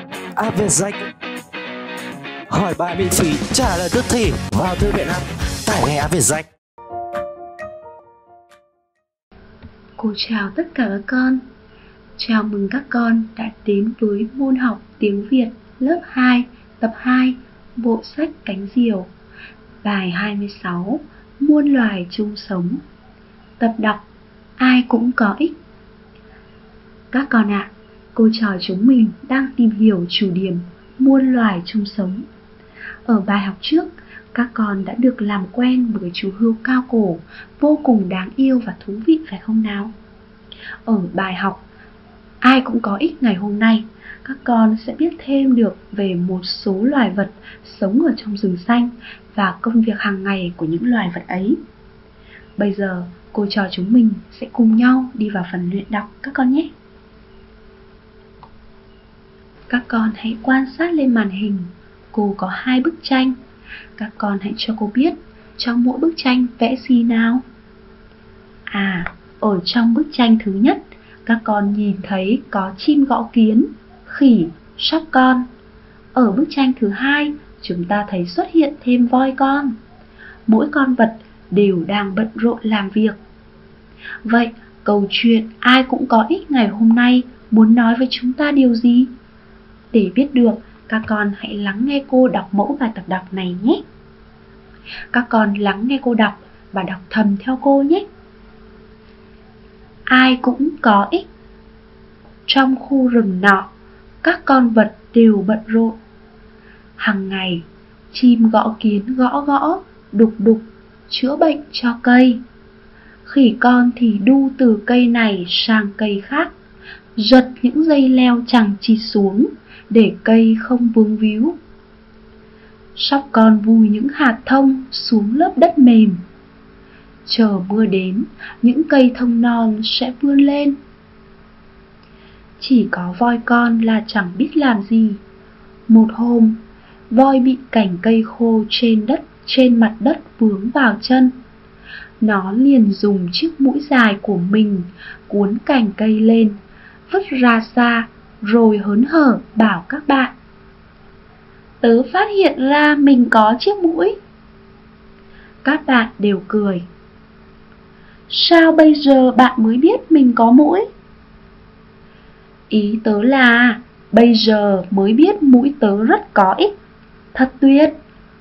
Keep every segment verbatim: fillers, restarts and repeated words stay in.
App Việt Danh. Hỏi bài miễn phí, trả lời tức thì. Vào thư viện app, tải ngay App Việt Danh. Cô chào tất cả các con. Chào mừng các con đã đến với môn học tiếng Việt lớp hai, tập hai, bộ sách Cánh Diều. Bài hai mươi sáu, muôn loài chung sống. Tập đọc, ai cũng có ích. Các con ạ, à, cô trò chúng mình đang tìm hiểu chủ điểm muôn loài chung sống. Ở bài học trước, các con đã được làm quen với chú hươu cao cổ, vô cùng đáng yêu và thú vị phải không nào? Ở bài học ai cũng có ích ngày hôm nay, các con sẽ biết thêm được về một số loài vật sống ở trong rừng xanh và công việc hàng ngày của những loài vật ấy. Bây giờ, cô trò chúng mình sẽ cùng nhau đi vào phần luyện đọc các con nhé. Các con hãy quan sát lên màn hình, cô có hai bức tranh. Các con hãy cho cô biết trong mỗi bức tranh vẽ gì nào. À, ở trong bức tranh thứ nhất, các con nhìn thấy có chim gõ kiến, khỉ, sóc con. Ở bức tranh thứ hai, chúng ta thấy xuất hiện thêm voi con. Mỗi con vật đều đang bận rộn làm việc. Vậy, câu chuyện ai cũng có ích ngày hôm nay muốn nói với chúng ta điều gì? Để biết được, các con hãy lắng nghe cô đọc mẫu bài tập đọc này nhé. Các con lắng nghe cô đọc và đọc thầm theo cô nhé. Ai cũng có ích. Trong khu rừng nọ, các con vật đều bận rộn. Hằng ngày, chim gõ kiến gõ gõ, đục đục, chữa bệnh cho cây. Khỉ con thì đu từ cây này sang cây khác, giật những dây leo chằng chịt xuống để cây không vướng víu. Sóc con vùi những hạt thông xuống lớp đất mềm. Chờ mưa đến, những cây thông non sẽ vươn lên. Chỉ có voi con là chẳng biết làm gì. Một hôm, voi bị cành cây khô trên đất, trên mặt đất vướng vào chân. Nó liền dùng chiếc mũi dài của mình cuốn cành cây lên, vứt ra xa, rồi hớn hở bảo các bạn: Tớ phát hiện ra mình có chiếc mũi. Các bạn đều cười. Sao bây giờ bạn mới biết mình có mũi? Ý tớ là bây giờ mới biết mũi tớ rất có ích. Thật tuyệt.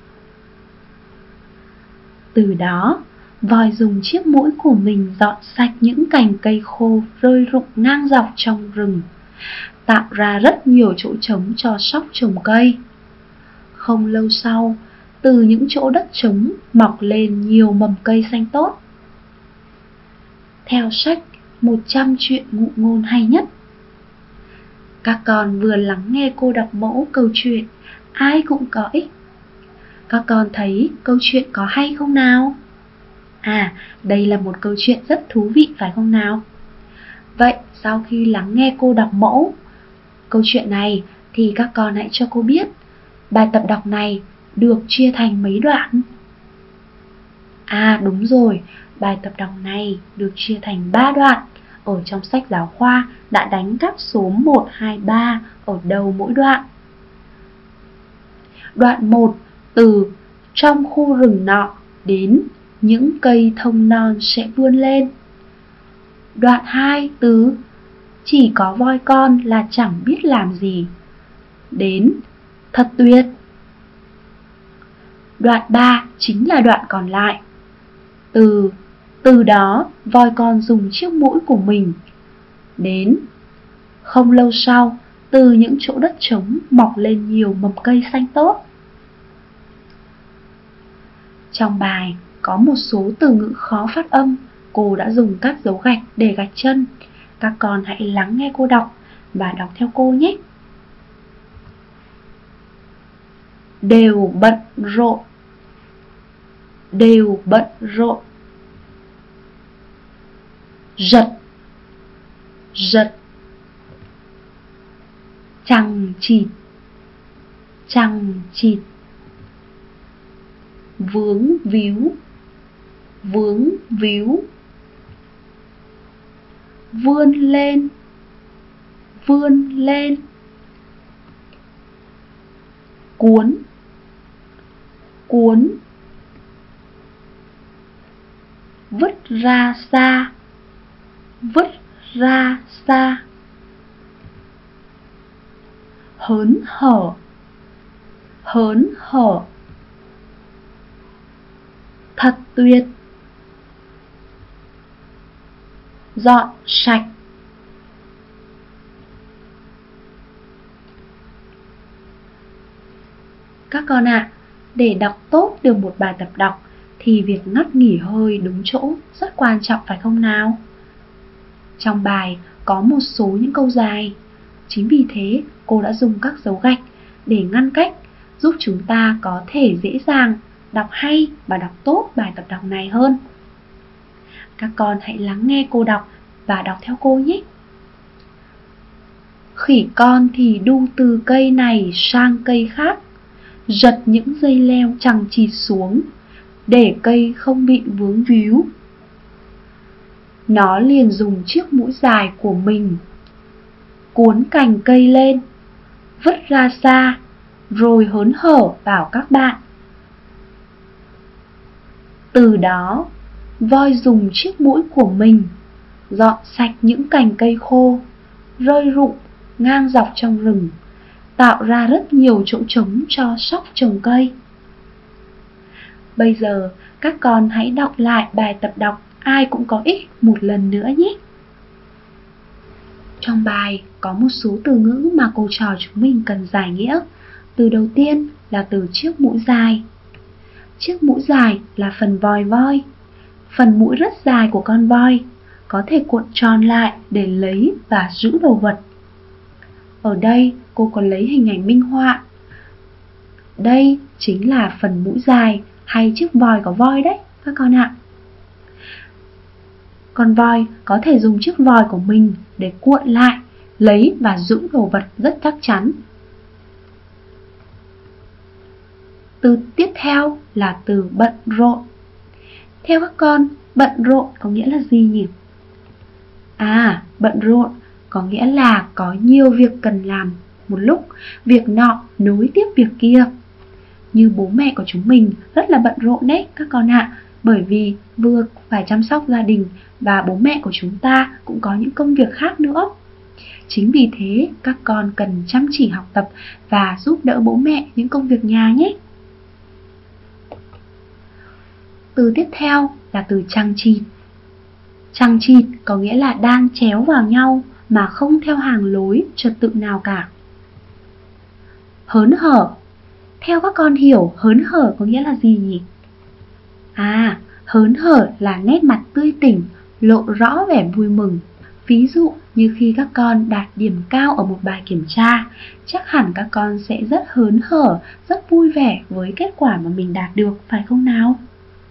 Từ đó, voi dùng chiếc mũi của mình dọn sạch những cành cây khô rơi rụng ngang dọc trong rừng, tạo ra rất nhiều chỗ trống cho sóc trồng cây. Không lâu sau, từ những chỗ đất trống mọc lên nhiều mầm cây xanh tốt. Theo sách một trăm chuyện ngụ ngôn hay nhất. Các con vừa lắng nghe cô đọc mẫu câu chuyện ai cũng có ích. Các con thấy câu chuyện có hay không nào? À, đây là một câu chuyện rất thú vị phải không nào? Vậy sau khi lắng nghe cô đọc mẫu câu chuyện này thì các con hãy cho cô biết bài tập đọc này được chia thành mấy đoạn? À đúng rồi, bài tập đọc này được chia thành ba đoạn. Ở trong sách giáo khoa đã đánh các số một, hai, ba ở đầu mỗi đoạn. Đoạn một từ trong khu rừng nọ đến những cây thông non sẽ vươn lên. Đoạn hai từ chỉ có voi con là chẳng biết làm gì đến thật tuyệt. Đoạn ba chính là đoạn còn lại. Từ từ đó voi con dùng chiếc mũi của mình đến không lâu sau, từ những chỗ đất trống mọc lên nhiều mầm cây xanh tốt. Trong bài có một số từ ngữ khó phát âm, cô đã dùng các dấu gạch để gạch chân. Các con hãy lắng nghe cô đọc và đọc theo cô nhé. Đều bận rộn. Đều bận rộn. Giật. Giật. Chằng chịt. Chằng chịt. Vướng víu. Vướng víu. Vươn lên. Vươn lên. cuốn, cuốn. Vứt ra xa, vứt ra xa. Hớn hở, hớn hở. Thật tuyệt. Dọn sạch. Các con ạ, à, để đọc tốt được một bài tập đọc thì việc ngắt nghỉ hơi đúng chỗ rất quan trọng phải không nào? Trong bài có một số những câu dài. Chính vì thế cô đã dùng các dấu gạch để ngăn cách, giúp chúng ta có thể dễ dàng đọc hay và đọc tốt bài tập đọc này hơn. Các con hãy lắng nghe cô đọc và đọc theo cô nhé. Khỉ con thì đu từ cây này sang cây khác, giật những dây leo chằng chịt xuống, để cây không bị vướng víu. Nó liền dùng chiếc mũi dài của mình cuốn cành cây lên, vứt ra xa, rồi hớn hở bảo các bạn. Từ đó, voi dùng chiếc mũi của mình dọn sạch những cành cây khô, rơi rụng ngang dọc trong rừng, tạo ra rất nhiều chỗ trống cho sóc trồng cây. Bây giờ các con hãy đọc lại bài tập đọc Ai Cũng Có Ích một lần nữa nhé. Trong bài có một số từ ngữ mà cô trò chúng mình cần giải nghĩa. Từ đầu tiên là từ chiếc mũi dài. Chiếc mũi dài là phần vòi voi. Phần mũi rất dài của con voi có thể cuộn tròn lại để lấy và giữ đồ vật. Ở đây cô còn lấy hình ảnh minh họa. Đây chính là phần mũi dài hay chiếc vòi của voi đấy các con ạ. Con voi có thể dùng chiếc vòi của mình để cuộn lại, lấy và giữ đồ vật rất chắc chắn. Từ tiếp theo là từ bận rộn. Theo các con, bận rộn có nghĩa là gì nhỉ? À, bận rộn có nghĩa là có nhiều việc cần làm một lúc, việc nọ nối tiếp việc kia. Như bố mẹ của chúng mình rất là bận rộn đấy các con ạ, bởi vì vừa phải chăm sóc gia đình và bố mẹ của chúng ta cũng có những công việc khác nữa. Chính vì thế các con cần chăm chỉ học tập và giúp đỡ bố mẹ những công việc nhà nhé. Từ tiếp theo là từ chằng chịt. Chằng chịt có nghĩa là đan chéo vào nhau mà không theo hàng lối trật tự nào cả. Hớn hở. Theo các con hiểu hớn hở có nghĩa là gì nhỉ? À, hớn hở là nét mặt tươi tỉnh, lộ rõ vẻ vui mừng. Ví dụ như khi các con đạt điểm cao ở một bài kiểm tra, chắc hẳn các con sẽ rất hớn hở, rất vui vẻ với kết quả mà mình đạt được, phải không nào?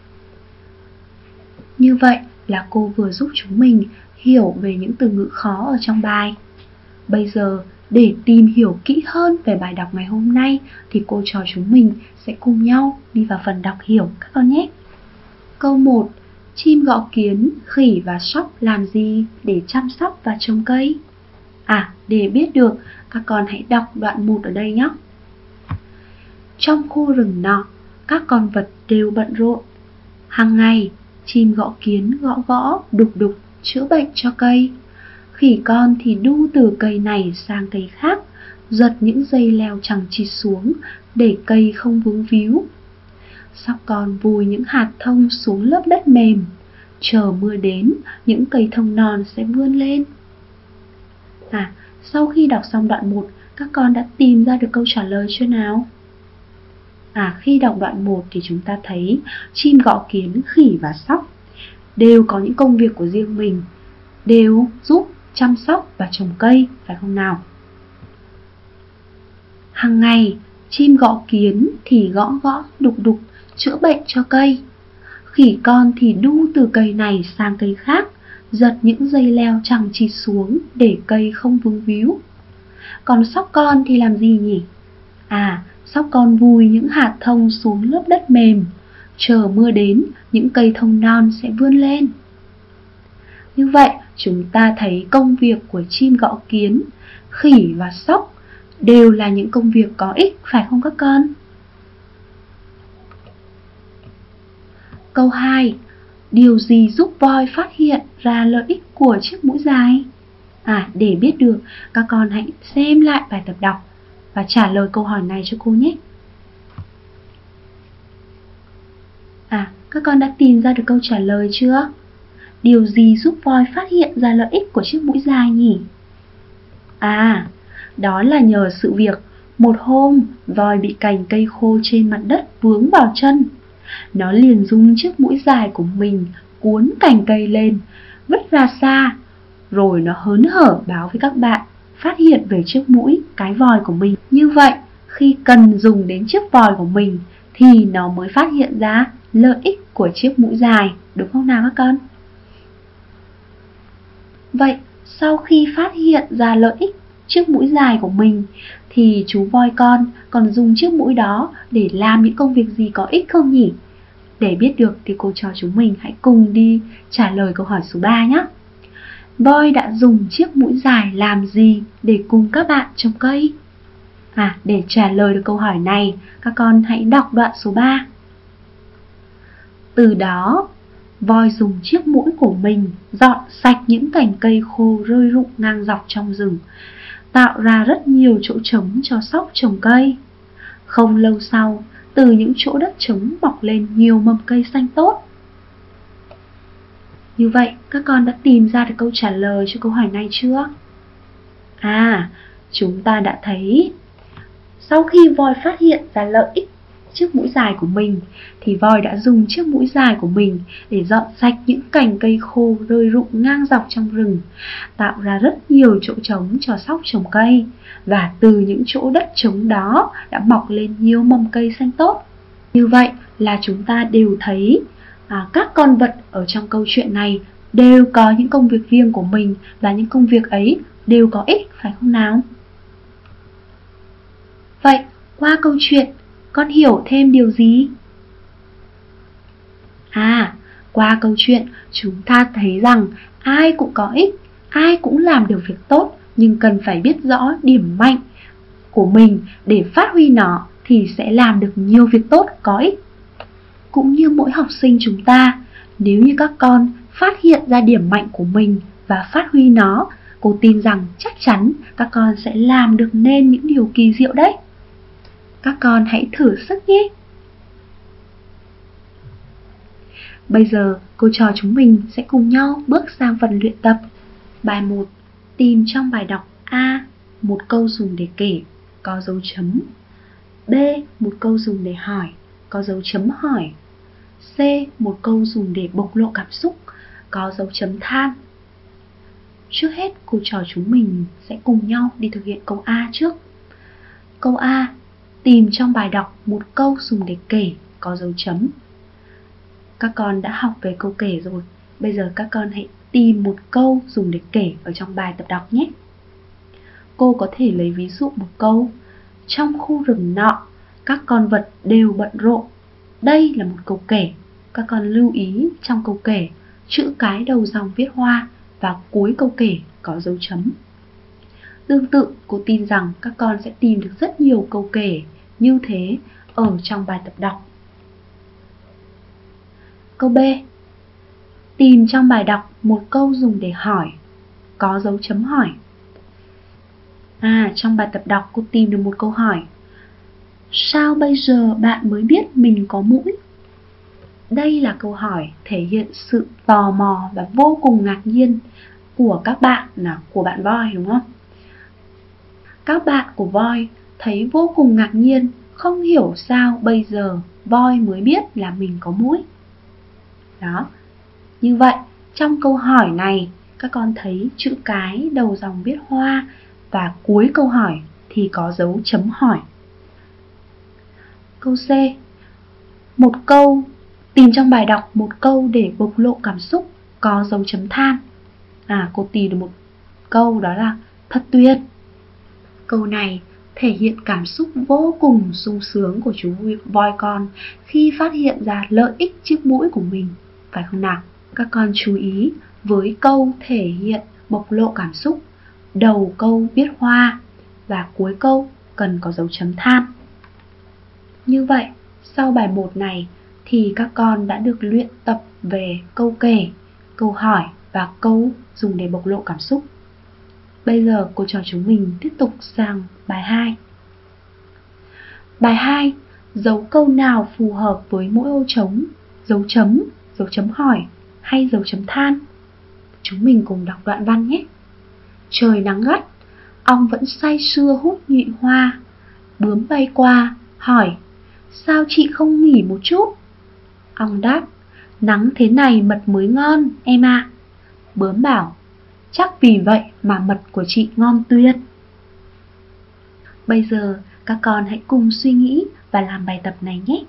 Như vậy là cô vừa giúp chúng mình hiểu về những từ ngữ khó ở trong bài. Bây giờ, để tìm hiểu kỹ hơn về bài đọc ngày hôm nay thì cô trò chúng mình sẽ cùng nhau đi vào phần đọc hiểu các con nhé. Câu một. Chim gõ kiến, khỉ và sóc làm gì để chăm sóc và trồng cây? À, để biết được, các con hãy đọc đoạn một ở đây nhé. Trong khu rừng nọ, các con vật đều bận rộn. Hàng ngày, chim gõ kiến gõ gõ, đục đục, chữa bệnh cho cây. Khỉ con thì đu từ cây này sang cây khác, giật những dây leo chằng chịt xuống để cây không vướng víu. Sóc con vùi những hạt thông xuống lớp đất mềm, chờ mưa đến, những cây thông non sẽ vươn lên. À, sau khi đọc xong đoạn một, các con đã tìm ra được câu trả lời chưa nào? À, khi đọc đoạn một thì chúng ta thấy chim gõ kiến, khỉ và sóc đều có những công việc của riêng mình, đều giúp chăm sóc và trồng cây, phải không nào? Hàng ngày, chim gõ kiến thì gõ gõ, đục đục, chữa bệnh cho cây. Khỉ con thì đu từ cây này sang cây khác, giật những dây leo chằng chịt xuống để cây không vướng víu. Còn sóc con thì làm gì nhỉ? À, sóc con vùi những hạt thông xuống lớp đất mềm, chờ mưa đến, những cây thông non sẽ vươn lên. Như vậy, chúng ta thấy công việc của chim gõ kiến, khỉ và sóc đều là những công việc có ích, phải không các con? Câu hai. Điều gì giúp voi phát hiện ra lợi ích của chiếc mũi dài? À, để biết được, các con hãy xem lại bài tập đọc và trả lời câu hỏi này cho cô nhé. À, các con đã tìm ra được câu trả lời chưa? Điều gì giúp voi phát hiện ra lợi ích của chiếc mũi dài nhỉ? À, đó là nhờ sự việc một hôm voi bị cành cây khô trên mặt đất vướng vào chân. Nó liền dùng chiếc mũi dài của mình cuốn cành cây lên, vứt ra xa, rồi nó hớn hở báo với các bạn phát hiện về chiếc mũi, cái vòi của mình. Như vậy, khi cần dùng đến chiếc vòi của mình thì nó mới phát hiện ra lợi ích của chiếc mũi dài, đúng không nào các con? Vậy, sau khi phát hiện ra lợi ích chiếc mũi dài của mình thì chú voi con còn dùng chiếc mũi đó để làm những công việc gì có ích không nhỉ? Để biết được thì cô trò chúng mình hãy cùng đi trả lời câu hỏi số ba nhé. Voi đã dùng chiếc mũi dài làm gì để cùng các bạn trồng cây? À, để trả lời được câu hỏi này, các con hãy đọc đoạn số ba. Từ đó, voi dùng chiếc mũi của mình dọn sạch những cành cây khô rơi rụng ngang dọc trong rừng, tạo ra rất nhiều chỗ trống cho sóc trồng cây. Không lâu sau, từ những chỗ đất trống mọc lên nhiều mầm cây xanh tốt. Như vậy, các con đã tìm ra được câu trả lời cho câu hỏi này chưa? À, chúng ta đã thấy sau khi voi phát hiện ra lợi ích chiếc mũi dài của mình thì voi đã dùng chiếc mũi dài của mình để dọn sạch những cành cây khô rơi rụng ngang dọc trong rừng, tạo ra rất nhiều chỗ trống cho sóc trồng cây, và từ những chỗ đất trống đó đã mọc lên nhiều mầm cây xanh tốt. Như vậy là chúng ta đều thấy à, các con vật ở trong câu chuyện này đều có những công việc riêng của mình, và những công việc ấy đều có ích, phải không nào? Vậy, qua câu chuyện, con hiểu thêm điều gì? À, qua câu chuyện, chúng ta thấy rằng ai cũng có ích, ai cũng làm được việc tốt, nhưng cần phải biết rõ điểm mạnh của mình để phát huy nó thì sẽ làm được nhiều việc tốt có ích. Cũng như mỗi học sinh chúng ta, nếu như các con phát hiện ra điểm mạnh của mình và phát huy nó, cô tin rằng chắc chắn các con sẽ làm được nên những điều kỳ diệu đấy. Các con hãy thử sức nhé. Bây giờ cô trò chúng mình sẽ cùng nhau bước sang phần luyện tập. Bài một. Tìm trong bài đọc A một câu dùng để kể, có dấu chấm. B. Một câu dùng để hỏi, có dấu chấm hỏi. C. Một câu dùng để bộc lộ cảm xúc, có dấu chấm than. Trước hết cô trò chúng mình sẽ cùng nhau đi thực hiện câu A trước. Câu A. Tìm trong bài đọc một câu dùng để kể, có dấu chấm. Các con đã học về câu kể rồi, bây giờ các con hãy tìm một câu dùng để kể ở trong bài tập đọc nhé. Cô có thể lấy ví dụ một câu: trong khu rừng nọ, các con vật đều bận rộn. Đây là một câu kể. Các con lưu ý trong câu kể, chữ cái đầu dòng viết hoa và cuối câu kể có dấu chấm. Tương tự, cô tin rằng các con sẽ tìm được rất nhiều câu kể như thế ở trong bài tập đọc. Câu B. Tìm trong bài đọc một câu dùng để hỏi, có dấu chấm hỏi. À, trong bài tập đọc cô tìm được một câu hỏi: sao bây giờ bạn mới biết mình có mũi? Đây là câu hỏi thể hiện sự tò mò và vô cùng ngạc nhiên của các bạn, là của bạn voi, đúng không? Các bạn của voi thấy vô cùng ngạc nhiên, không hiểu sao bây giờ voi mới biết là mình có mũi. Đó. Như vậy, trong câu hỏi này, các con thấy chữ cái đầu dòng viết hoa và cuối câu hỏi thì có dấu chấm hỏi. Câu C. Một câu, tìm trong bài đọc một câu để bộc lộ cảm xúc, có dấu chấm than. À, cô tìm được một câu đó là thật tuyệt. Câu này thể hiện cảm xúc vô cùng sung sướng của chú voi con khi phát hiện ra lợi ích chiếc mũi của mình, phải không nào? Các con chú ý với câu thể hiện bộc lộ cảm xúc, đầu câu viết hoa, và cuối câu cần có dấu chấm than. Như vậy, sau bài một này thì các con đã được luyện tập về câu kể, câu hỏi và câu dùng để bộc lộ cảm xúc. Bây giờ cô trò chúng mình tiếp tục sang bài hai. Bài hai, dấu câu nào phù hợp với mỗi ô trống, dấu chấm, dấu chấm hỏi hay dấu chấm than? Chúng mình cùng đọc đoạn văn nhé. Trời nắng gắt, ong vẫn say sưa hút nhụy hoa. Bướm bay qua, hỏi, sao chị không nghỉ một chút? Ong đáp, nắng thế này mật mới ngon, em ạ. Bướm bảo, chắc vì vậy mà mật của chị ngon tuyệt. Bây giờ các con hãy cùng suy nghĩ và làm bài tập này nhé.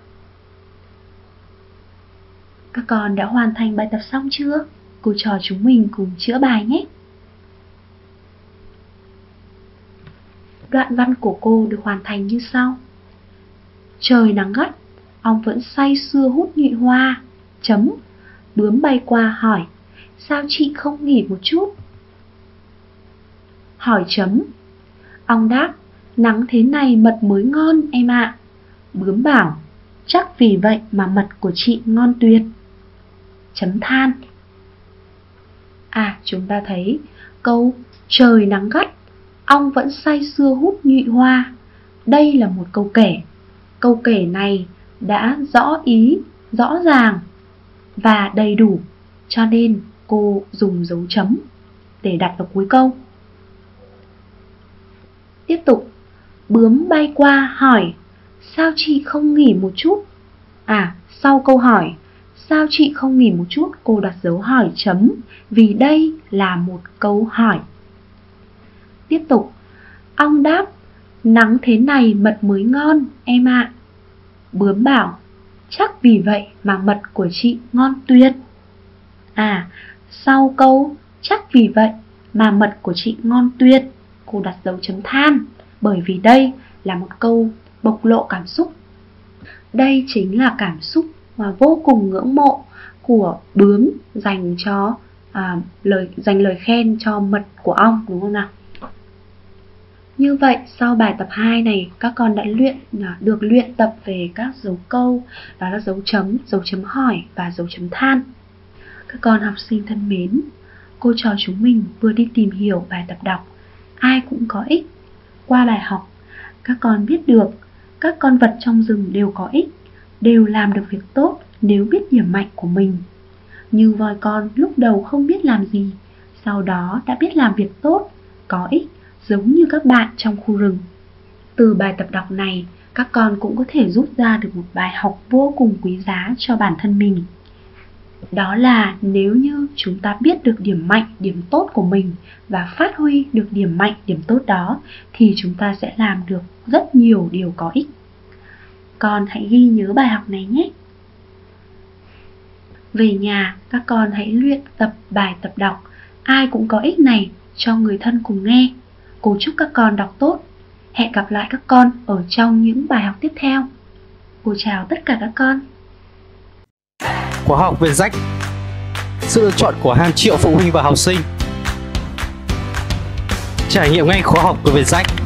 Các con đã hoàn thành bài tập xong chưa? Cô trò chúng mình cùng chữa bài nhé. Đoạn văn của cô được hoàn thành như sau. Trời nắng gắt, ong vẫn say sưa hút nhụy hoa. Chấm. Bướm bay qua hỏi, sao chị không nghỉ một chút? Hỏi chấm. Ong đáp, nắng thế này mật mới ngon em ạ. Bướm bảo, chắc vì vậy mà mật của chị ngon tuyệt. Chấm than. À, chúng ta thấy câu trời nắng gắt, ong vẫn say sưa hút nhụy hoa. Đây là một câu kể. Câu kể này đã rõ ý, rõ ràng và đầy đủ, cho nên cô dùng dấu chấm để đặt vào cuối câu. Tiếp tục, bướm bay qua hỏi, sao chị không nghỉ một chút? À, sau câu hỏi, sao chị không nghỉ một chút, cô đặt dấu hỏi chấm, vì đây là một câu hỏi. Tiếp tục, ong đáp, nắng thế này mật mới ngon, em ạ. Bướm bảo, chắc vì vậy mà mật của chị ngon tuyệt. À, sau câu chắc vì vậy mà mật của chị ngon tuyệt, cô đặt dấu chấm than, bởi vì đây là một câu bộc lộ cảm xúc. Đây chính là cảm xúc mà vô cùng ngưỡng mộ của bướm dành cho à, lời dành lời khen cho mật của ong, đúng không nào? Như vậy, sau bài tập hai này, các con đã luyện được luyện tập về các dấu câu, đó là dấu chấm, dấu chấm hỏi và dấu chấm than. Các con học sinh thân mến, cô trò chúng mình vừa đi tìm hiểu bài tập đọc Ai Cũng Có Ích. Qua bài học, các con biết được các con vật trong rừng đều có ích, đều làm được việc tốt nếu biết điểm mạnh của mình. Như voi con lúc đầu không biết làm gì, sau đó đã biết làm việc tốt, có ích, giống như các bạn trong khu rừng. Từ bài tập đọc này, các con cũng có thể rút ra được một bài học vô cùng quý giá cho bản thân mình. Đó là nếu như chúng ta biết được điểm mạnh, điểm tốt của mình và phát huy được điểm mạnh, điểm tốt đó, thì chúng ta sẽ làm được rất nhiều điều có ích. Con hãy ghi nhớ bài học này nhé. Về nhà, các con hãy luyện tập bài tập đọc Ai Cũng Có Ích này cho người thân cùng nghe. Cô chúc các con đọc tốt. Hẹn gặp lại các con ở trong những bài học tiếp theo. Cô chào tất cả các con. Khóa học Việt Rách, sự lựa chọn của hàng triệu phụ huynh và học sinh. Trải nghiệm ngay khóa học của Việt Rách.